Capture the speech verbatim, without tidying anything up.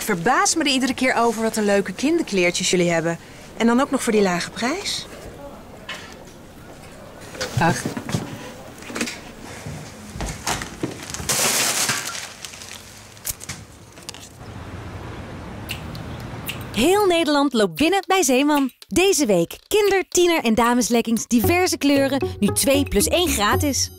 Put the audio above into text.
verbaas me er iedere keer over wat een leuke kinderkleertjes jullie hebben. En dan ook nog voor die lage prijs. Ach. Heel Nederland loopt binnen bij Zeeman. Deze week kinder-, tiener- en damesleggings diverse kleuren. Nu twee plus één gratis.